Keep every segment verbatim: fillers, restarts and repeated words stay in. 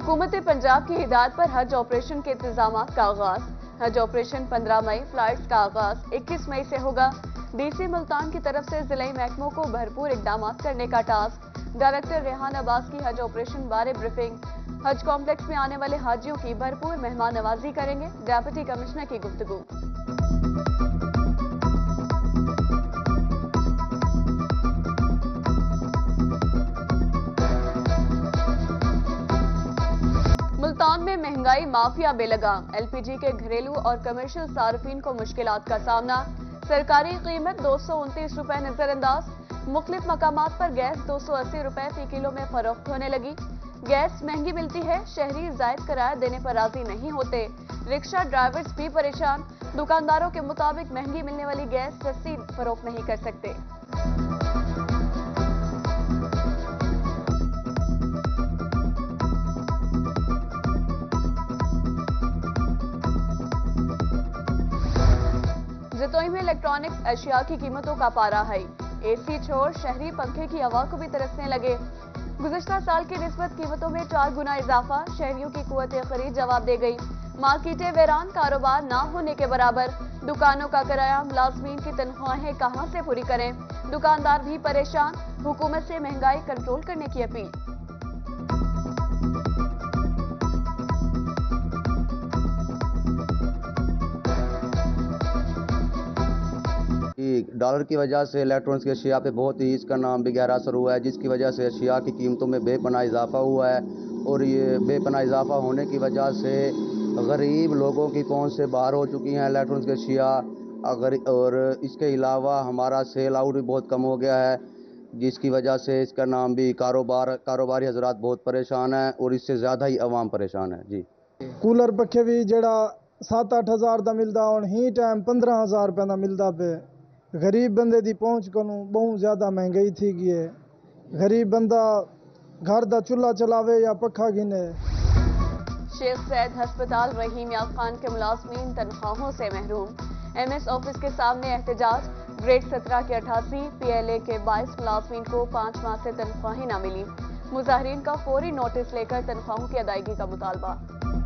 हुकूमत पंजाब की हिदायत पर हज ऑपरेशन के इंतजाम का आगाज। हज ऑपरेशन पंद्रह मई, फ्लाइट्स का आगाज इक्कीस मई से होगा। डीसी मुल्तान की तरफ से जिले महकमों को भरपूर इकदाम करने का टास्क। डायरेक्टर रेहान अब्बास की हज ऑपरेशन बारे ब्रीफिंग। हज कॉम्प्लेक्स में आने वाले हाजियों की भरपूर मेहमान नवाजी करेंगे डिप्टी कमिश्नर की गुफ्तगू। मुल्तान में महंगाई माफिया बेलगाम। एलपीजी के घरेलू और कमर्शियल सार्फिन को मुश्किलात का सामना। सरकारी कीमत दो सौ उनतीस रुपए नजरअंदाज। मुख्तलिफ मकामात पर गैस दो सौ अस्सी रुपए फी किलो में फरोख्त होने लगी। गैस महंगी मिलती है, शहरी जायद किराया देने पर राजी नहीं होते। रिक्शा ड्राइवर्स भी परेशान। दुकानदारों के मुताबिक महंगी मिलने वाली गैस सस्ती फरोख्त नहीं कर सकते। जतोई में इलेक्ट्रॉनिक्स अशिया की कीमतों का पारा है। एसी छोड़ शहरी पंखे की हवा को भी तरसने लगे। गुज़िश्ता साल की निस्बत कीमतों में चार गुना इजाफा। शहरियों की कुव्वत खरीद जवाब दे गई। मार्केटें वीरान, कारोबार ना होने के बराबर। दुकानों का किराया, मुलाजमीन की तनख्वाहें कहां से पूरी करें। दुकानदार भी परेशान। हुकूमत से महंगाई कंट्रोल करने की अपील। डॉलर की वजह से इलेक्ट्रॉनिक्स की अशिया पे बहुत ही इसका नाम भी गहरा असर हुआ है, जिसकी वजह से अशिया की कीमतों में बेपनाह इजाफा हुआ है। और ये बेपनाह इजाफा होने की वजह से गरीब लोगों की पहुंच से बाहर हो चुकी हैं इलेक्ट्रॉनिक्स की अशिया। अगर और इसके अलावा हमारा सेल आउट भी बहुत कम हो गया है, जिसकी वजह से इसका नाम भी कारोबार कारोबारी हजरात बहुत परेशान हैं और इससे ज़्यादा ही अवाम परेशान है। जी कूलर पखे भी जड़ा सत्त अठ हज़ार का मिलता हूँ ही टाइम पंद्रह हज़ार रुपये का मिलता पे। गरीब बंदे की पहुँच को बहुत ज़्यादा महंगाई थी गई है। गरीब बंदा घर का चूल्हा चलावे या पखा गिने। शेख सैद हस्पताल रहीम याब खान के मुलाजमीन तनख्वाहों से महरूम। एमएस ऑफिस के सामने एहतजाज। ग्रेड सत्रह के अठासी, पीएलए के बाईस मुलाजमीन को पाँच माह से तनख्वाहें न मिली। मुजाहिरीन का फौरी नोटिस लेकर तनख्वाहों की अदायगी का मुतालबा।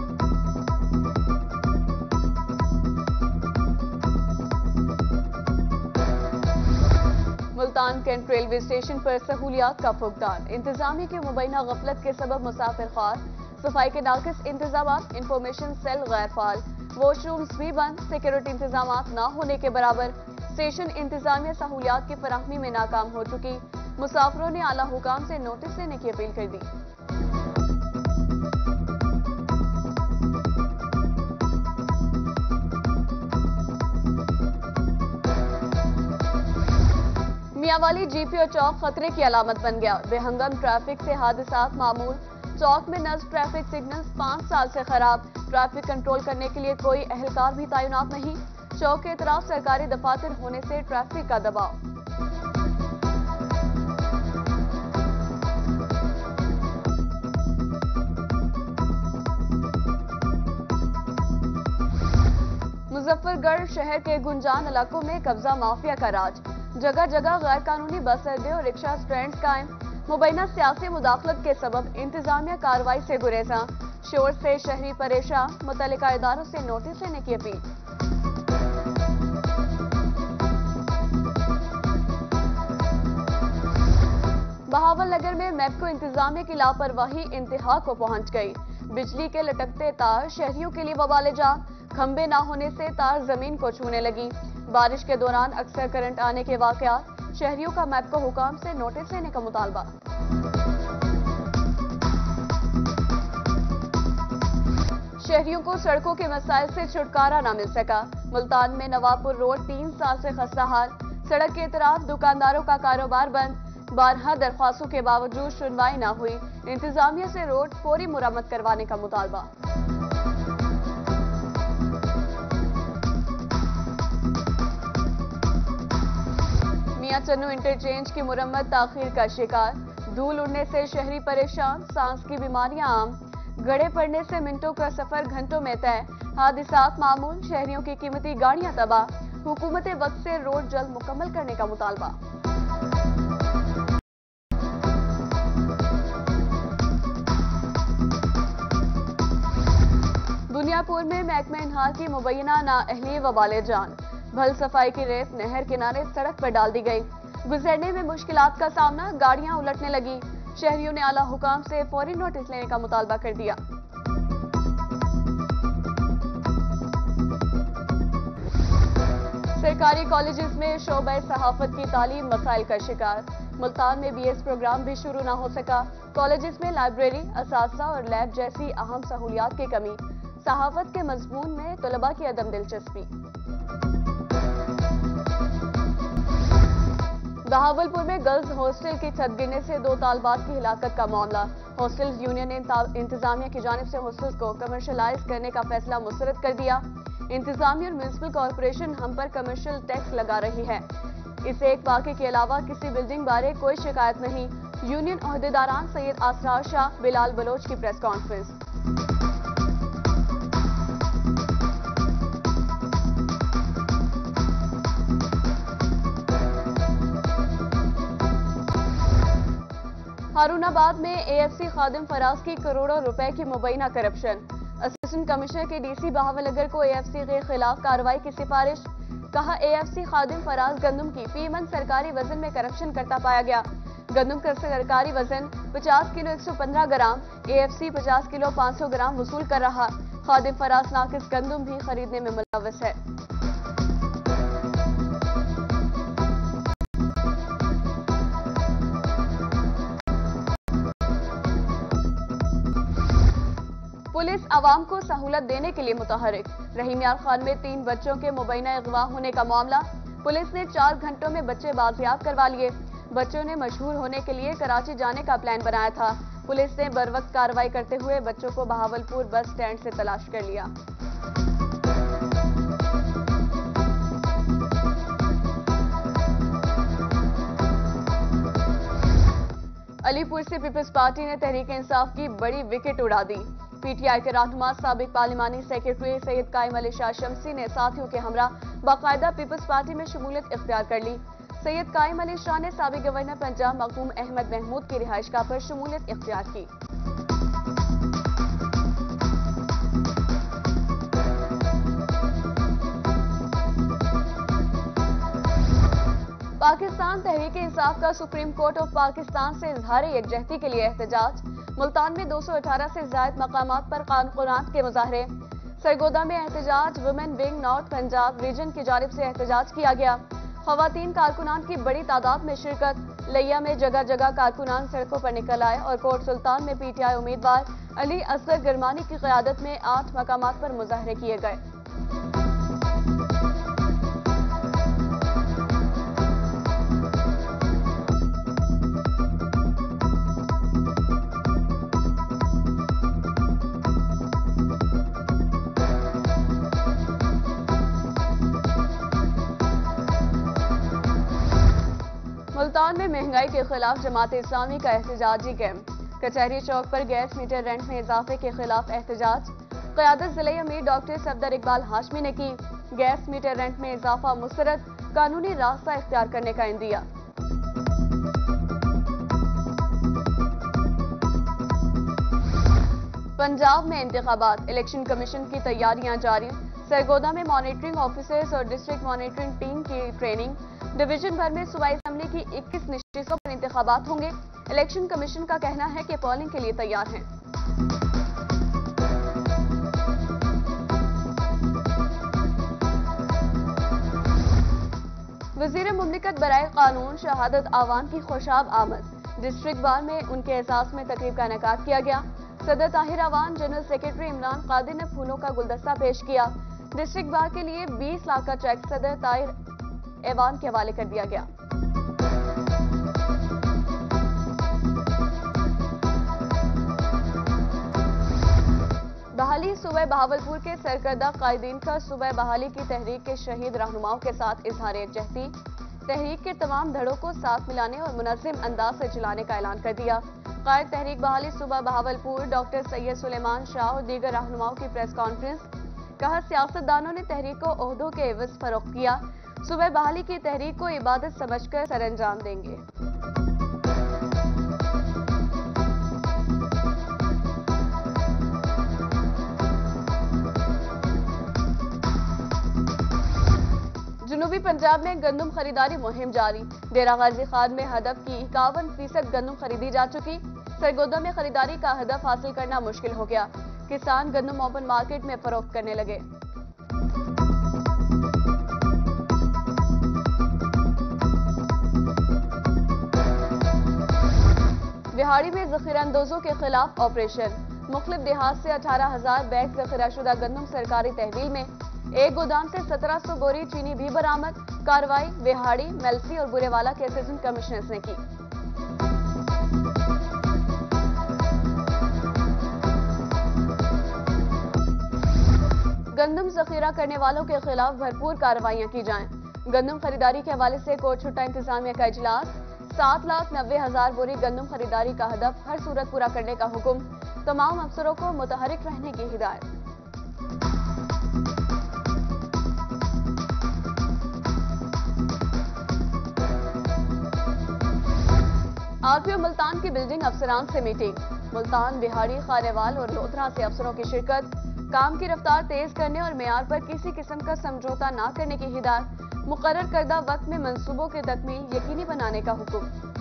मुल्तान कैंट रेलवे स्टेशन पर सहूलियात का फुकदान। इंतजामिया की मुबैना गफलत के सबब मुसाफिर ख्वार। सफाई के नाकिस इंतजाम, इंफॉर्मेशन सेल गैर फाल। वॉशरूम्स भी बंद। सिक्योरिटी इंतजाम न होने के बराबर। स्टेशन इंतजामिया सहूलियात की फराहमी में नाकाम हो चुकी। मुसाफिरों ने आला हुकाम से नोटिस लेने की अपील कर दी। मियांवाली जीपीओ चौक खतरे की अलामत बन गया। बेहंगम ट्रैफिक से हादसात मामूल। चौक में नस्ब ट्रैफिक सिग्नल्स पाँच साल से खराब। ट्रैफिक कंट्रोल करने के लिए कोई अहलकार भी तैनात नहीं। चौक के इतराफ सरकारी दफातर होने से ट्रैफिक का दबाव। मुजफ्फरगढ़ शहर के गुंजान इलाकों में कब्जा माफिया का राज। जगह जगह गैर कानूनी बस अड्डे और रिक्शा स्टैंड कायम। मुबैना सियासी मुदाखलत के सबब इंतजामिया कार्रवाई से गुरेजा। शोर से शहरी परेशान। मुतल्लिका इदारों से नोटिस लेने की अपील। बहावल नगर में मैप्को इंतजामिया की लापरवाही इंतहा को पहुंच गई। बिजली के लटकते तार शहरियों के लिए वबाले जान। खंबे ना होने से तार जमीन को छूने लगी। बारिश के दौरान अक्सर करंट आने के वाकयात। शहरियों का मैप्को हुकाम से नोटिस लेने का मुतालबा। शहरियों को सड़कों के मसाइल से छुटकारा न मिल सका। मुल्तान में नवाबपुर रोड तीन साल से खस्ता हाल। सड़क के इतराफ दुकानदारों का कारोबार बंद। बारह दरख्वास्तों के बावजूद सुनवाई न हुई। इंतजामिया से रोड फौरी मुरम्मत करवाने का मुतालबा। मियां चन्नू इंटरचेंज की मुरम्मत ताखीर का शिकार। धूल उड़ने से शहरी परेशान। सांस की बीमारियां आम। गड़े पड़ने से मिनटों का सफर घंटों में तय। हादिसात मामूल। शहरियों की कीमती गाड़ियां तबाह। हुकूमत वक्त से रोड जल्द मुकम्मल करने का मुतालबा। मियापुर में महकमा इन्हार की मुबैना नाअहली वबाले जान। भल सफाई की रेत नहर किनारे सड़क पर डाल दी गई। गुजरने में मुश्किलात का सामना, गाड़ियां उलटने लगी। शहरियों ने आला हुकाम से फौरी नोटिस लेने का मुतालबा कर दिया। सरकारी कॉलेजेस में शोबे सहाफत की तालीम मसाइल का शिकार। मुल्तान में बीएस प्रोग्राम भी शुरू न हो सका। कॉलेजेस में लाइब्रेरी, असातिज़ा और लैब जैसी अहम सहूलियात की कमी। सहाफत के मजमून में तलबा की अदम दिलचस्पी। बहावलपुर में गर्ल्स हॉस्टल की छत गिरने से दो तालबात की हिलाकत का मामला। हॉस्टल यूनियन ने इंतजामिया की जानिब से हॉस्टल्स को कमर्शलाइज करने का फैसला मुस्तरद कर दिया। इंतजामिया और म्यूनिसिपल कॉरपोरेशन हम पर कमर्शियल टैक्स लगा रही है। इस एक वाक़े के अलावा किसी बिल्डिंग बारे कोई शिकायत नहीं। यूनियन ओहदेदारान सैयद आसरार शाह, बिलाल बलोच की प्रेस कॉन्फ्रेंस। हारूनाबाद में एएफसी खादिम फराज की करोड़ों रुपए की मुबैना करप्शन। असिस्टेंट कमिश्नर के डीसी बहावलनगर को एएफसी के खिलाफ कार्रवाई की सिफारिश। कहा, एएफसी खादिम फराज गंदम की फी मन सरकारी वजन में करप्शन करता पाया गया। गंदम का सरकारी वजन पचास किलो एक सौ पंद्रह ग्राम, एएफसी पचास किलो पाँच सौ ग्राम वसूल कर रहा। खादिम फराज नाकिस गंदम भी खरीदने में मुलव्वस है। पुलिस आवाम को सहूलत देने के लिए मुतहरिक। रहीम यार खान में तीन बच्चों के मुबैना अगवा होने का मामला। पुलिस ने चार घंटों में बच्चे बाजियाब करवा लिए। बच्चों ने मशहूर होने के लिए कराची जाने का प्लान बनाया था। पुलिस ने बरवक्त कार्रवाई करते हुए बच्चों को बहावलपुर बस स्टैंड से तलाश कर लिया। अलीपुर से पीपल्स पार्टी ने तहरीक इंसाफ की बड़ी विकेट उड़ा दी। पीटीआई के रहनुमा साबिक पार्लिमानी सेक्रेटरी सैयद कायम अली शाह शमसी ने साथियों के हमरा बाकायदा पीपल्स पार्टी में शमूलियत इख्तियार कर ली। सैयद कायम अली शाह ने साबिक गवर्नर पंजाब मखदूम अहमद महमूद की रिहाइशगाह पर शमूलियत इख्तियार की। पाकिस्तान तहरीक इंसाफ का सुप्रीम कोर्ट ऑफ पाकिस्तान से इजहार यकजहती के लिए एहतजाज। मुल्तान में दो सौ अठारह से ज्यादा मकामात पर कानूनात के मुजाहरे। सरगोदा में एहतजाज। Women wing north Punjab region की जानिब से एहतजाज किया गया। खवातीन कारकुनान की बड़ी तादाद में शिरकत। लिया में जगह जगह कारकुनान सड़कों पर निकल आए और कोट सुल्तान में पीटीआई उम्मीदवार अली असगर गिरमानी की क़यादत में आठ मकामात पर मुजाहरे किए गए। मुल्तान में महंगाई के खिलाफ जमात इस्लामी का एहतजाजी कैंप। कचहरी चौक पर गैस मीटर रेंट में इजाफे के खिलाफ एहतजाज। क़यादत ज़िले अमीर डॉक्टर सफदर इकबाल हाशमी ने की। गैस मीटर रेंट में इजाफा मुस्तरद, कानूनी रास्ता इख्तियार करने का इंदिया। पंजाब में इंतखाबात, इलेक्शन कमीशन की तैयारियां जारी। सरगोदा में मॉनिटरिंग ऑफिसर्स और डिस्ट्रिक्ट मॉनिटरिंग टीम की ट्रेनिंग। डिवीजन भर में सूबाई असेंबली की इक्कीस नशिस्तों पर इंतखाबात होंगे। इलेक्शन कमीशन का कहना है कि पोलिंग के लिए तैयार हैं। वजीर मुमलिकत बराए कानून शहादत आवान की खुशाब आमद। डिस्ट्रिक्ट बार में उनके एहसास में तकरीब का इनेकाद किया गया। सदर ताहिर अवान जनरल सेक्रेटरी इमरान कादिर ने फूलों का गुलदस्ता पेश किया। डिस्ट्रिक्ट बार के लिए बीस लाख का चेक सदर ताहिर ऐवान के हवाले कर दिया गया। बहाली सूबे बहावलपुर के सरकर्दा कायदीन का सूबे बहाली की तहरीक के शहीद रहनुमाओं के साथ इजहार यकजहती। तहरीक के तमाम धड़ों को साथ मिलाने और मुनज़्ज़म अंदाज से चलाने का ऐलान कर दिया। कायद तहरीक बहाली सूबा बहावलपुर डॉक्टर सैयद सुलेमान शाह और दीगर रहनुमाओं की प्रेस कॉन्फ्रेंस। कहा, सियासतदानों ने तहरीक को ओहदों के एवज फरोख्त किया। सुबह बहाली की तहरीक को इबादत समझकर सरअंजाम देंगे। पंजाब में गंदम खरीदारी मुहिम जारी। डेरा गाजी खान में हदफ की इक्यावन फीसद गंदम खरीदी जा चुकी। सरगोदा में खरीदारी का हदफ हासिल करना मुश्किल हो गया। किसान गंदम ओपन मार्केट में फरोख्त करने लगे। बिहाड़ी में जखीरा अंदोजों के खिलाफ ऑपरेशन। मुख्तलिफ देहात से अठारह हजार बैग जखीराशुदा गंदम सरकारी तहवील में। एक गोदाम से सत्रह सौ बोरी चीनी भी बरामद। कार्रवाई बिहाड़ी, मेलसी और बुरेवाला के असिस्टेंट कमिश्नर्स ने की। गंदम जखीरा करने वालों के खिलाफ भरपूर कार्रवाइयां की जाएं। गंदम खरीदारी के हवाले से कोट छुट्टा इंतजामिया का इजलास। सात लाख नब्बे हजार बोरी गंदम खरीदारी का हदफ हर सूरत पूरा करने का हुक्म। तमाम अफसरों को मुतहरिक रहने की हिदायत। आरपीओ मुल्तान की बिल्डिंग अफसरान से मीटिंग। मुल्तान, बिहाड़ी, खारेवाल और लोधरा से अफसरों की शिरकत। काम की रफ्तार तेज करने और मेयार पर किसी किस्म का समझौता न करने की हिदायत। मुकर्रर करदा वक्त में मंसूबों की तकमील यकीनी बनाने का हुक्म।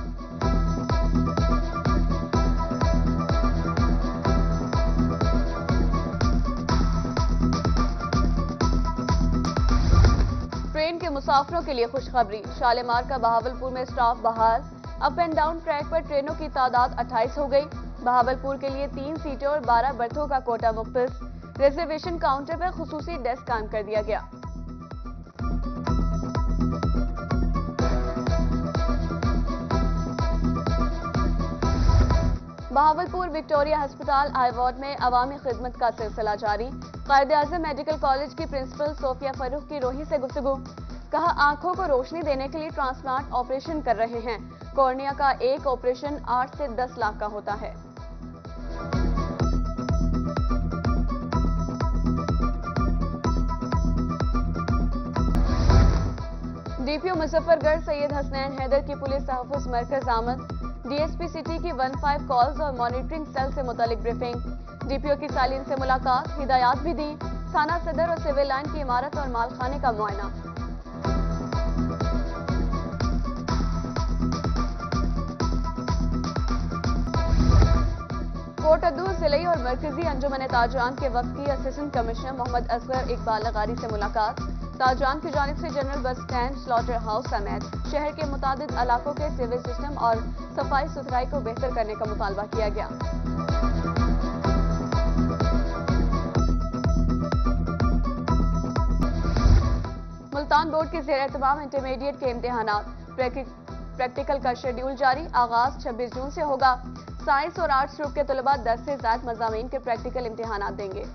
ट्रेन के मुसाफिरों के लिए खुशखबरी। शालीमार का बहावलपुर में स्टाफ बहाल। अप एंड डाउन ट्रैक पर ट्रेनों की तादाद अट्ठाईस हो गई। बहावलपुर के लिए तीन सीटें और बारह बर्थों का कोटा मुख्तस। रिजर्वेशन काउंटर पर खुसूसी डेस्क कायम कर दिया गया। बहावलपुर विक्टोरिया अस्पताल आई वार्ड में अवामी खिदमत का सिलसिला जारी। कायदे-आज़म मेडिकल कॉलेज की प्रिंसिपल सोफिया फरूख की रोही से गुफ्तगू। कहा, आंखों को रोशनी देने के लिए ट्रांसप्लांट ऑपरेशन कर रहे हैं। कॉर्निया का एक ऑपरेशन आठ से दस लाख का होता है। डीपीओ मुजफ्फरगढ़ सैयद हसनैन हैदर की पुलिस तहफ़्फ़ुज़ मरकज आमद। डीएसपी सिटी की पंद्रह कॉल्स और मॉनिटरिंग सेल से मुतालिक ब्रीफिंग। डीपीओ की सालीन से मुलाकात, हिदायत भी दी। थाना सदर और सिविल लाइन की इमारत और मालखाने का मुआयना। कोट अद्दू जिले और मरकजी अंजुमन ताजरान के वक्त की असिस्टेंट कमिश्नर मोहम्मद असगर इकबाल लगारी से मुलाकात। ताजरान की जानिब से general bus stand, slaughter house समेत शहर के मुतादिद इलाकों के सिविल सिस्टम और सफाई सुथराई को बेहतर करने का मुतालबा किया गया। मुल्तान बोर्ड के ज़ेर एहतमाम इंटरमीडिएट के इम्तिहानात। प्रैक्टिकल का शेड्यूल जारी। आगाज छब्बीस जून से होगा। साइंस और आर्ट्स ग्रुप के तलबा दस से ज्यादा मज़ामीन के प्रैक्टिकल इम्तिहानात देंगे।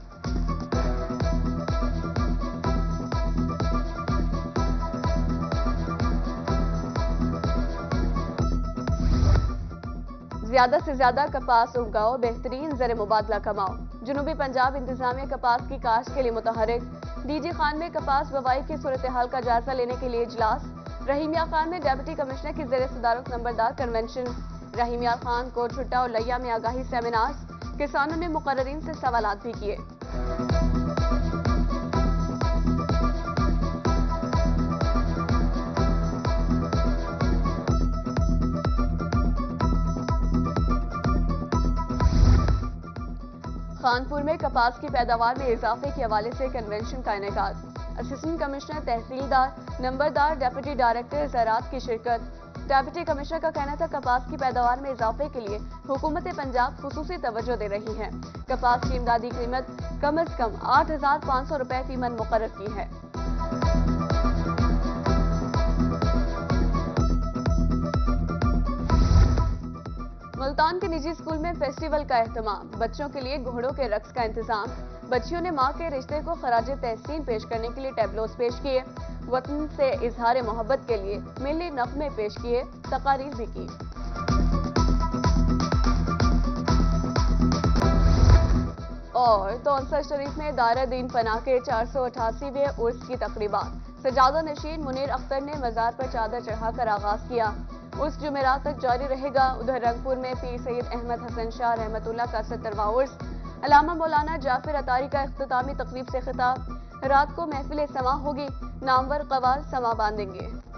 ज्यादा से ज्यादा कपास उगाओ, बेहतरीन ज़र मुबादला कमाओ। जुनूबी पंजाब इंतजामिया कपास की काश्त के लिए मुतहरिक। डीजी खान में कपास बवाई की सूरत हाल का जायजा लेने के लिए इजलास। रहीमिया खान में डिप्टी कमिश्नर की ज़ेर सदारत नंबरदार कन्वेंशन। रहीमिया खान, कोट छुट्टा और लैया में आगाही सेमिनार्स। किसानों ने मुकर्ररीन से सवालात भी किए। खानपुर में कपास की पैदावार में इजाफे के हवाले से कन्वेंशन का इनेकाद। Assistant commissioner, tehsildar, numberdar, deputy director ज़राअत की शिरकत। डेप्यूटी कमिश्नर का कहना था, कपास की पैदावार में इजाफे के लिए हुकूमत पंजाब खुसूसी तवज्जो दे रही है। कपास की इमदादी कीमत कम अज कम आठ हजार पाँच सौ रुपए फी मन मुकर्रर की है। मुल्तान के निजी स्कूल में फेस्टिवल का एहतमाम। बच्चों के लिए घोड़ों के रक्स का इंतजाम। बच्चियों ने मां के रिश्ते को खराज तहसीन पेश करने के लिए टैबलोस पेश किए। वतन से इजहार मोहब्बत के लिए मिली नग़मे पेश किए, तकारीर भी की। और तौंसा शरीफ में दारा दीन पनाह के चार सौ अठासीवें उर्स की तकरीबात। सजादा नशीन मुनीर अख्तर ने मजार पर चादर चढ़ाकर आगाज किया। उस जुमेरात तक जारी रहेगा। उधर रंगपुर में पीर सैयद अहमद हसन शाह रहमतुल्लाह का सत्तरवां उर्स। अल्लामा मौलाना जाफर अतारी का इख्तितामी तकरीब से खिताब। रात को महफिल समा होगी, नामवर कवाल समा बांधेंगे।